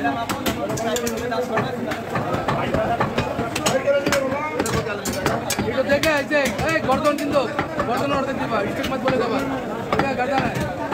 देखा ऐसे गर्दन किंतु गर्दन और देखिए स्टिक मत बोले दबा गर्दन है